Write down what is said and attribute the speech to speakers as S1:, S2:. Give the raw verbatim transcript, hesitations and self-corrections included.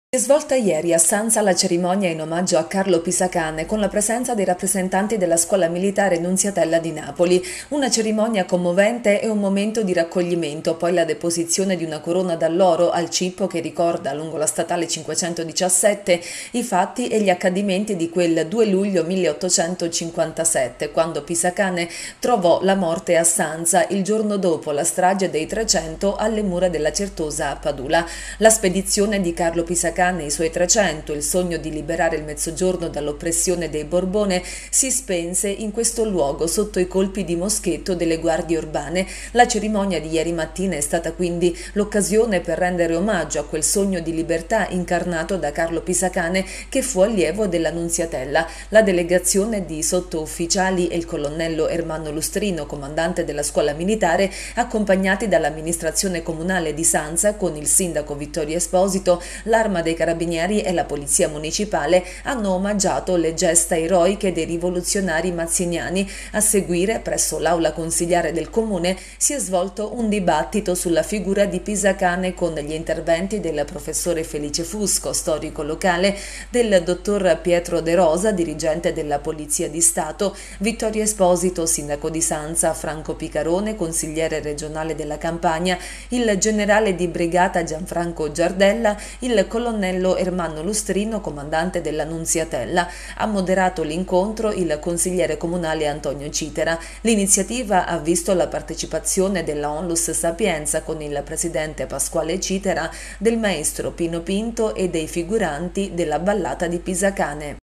S1: Si è svolta ieri a Sanza la cerimonia in omaggio a Carlo Pisacane con la presenza dei rappresentanti della Scuola Militare Nunziatella di Napoli. Una cerimonia commovente e un momento di raccoglimento, poi la deposizione di una corona d'alloro al cippo che ricorda lungo la statale cinquecentodiciassette i fatti e gli accadimenti di quel due luglio milleottocentocinquantasette, quando Pisacane trovò la morte a Sanza il giorno dopo la strage dei trecento alle mura della Certosa a Padula. La spedizione di Carlo Pisacane e i suoi trecento, il sogno di liberare il Mezzogiorno dall'oppressione dei Borbone, si spense in questo luogo sotto i colpi di moschetto delle guardie urbane. La cerimonia di ieri mattina è stata quindi l'occasione per rendere omaggio a quel sogno di libertà incarnato da Carlo Pisacane, che fu allievo della Nunziatella. La delegazione di sottufficiali e il colonnello Ermanno Lustrino, comandante della scuola militare, accompagnati dall'amministrazione comunale di Sanza con il sindaco Vittorio Esposito, l'Arma dei Carabinieri e la Polizia Municipale, hanno omaggiato le gesta eroiche dei rivoluzionari mazziniani. A seguire, presso l'aula consiliare del comune, si è svolto un dibattito sulla figura di Pisacane con gli interventi del professore Felice Fusco, storico locale, del dottor Pietro De Rosa, dirigente della Polizia di Stato, Vittorio Esposito, sindaco di Sanza, Franco Picarone, consigliere regionale della Campania, il generale di brigata Gianfranco Giardella, il colonnello Ermanno Lustrino, comandante della Nunziatella. Ha moderato l'incontro il consigliere comunale Antonio Citera. L'iniziativa ha visto la partecipazione della Onlus Sapienza con il presidente Pasquale Citera, del maestro Pino Pinto e dei figuranti della ballata di Pisacane.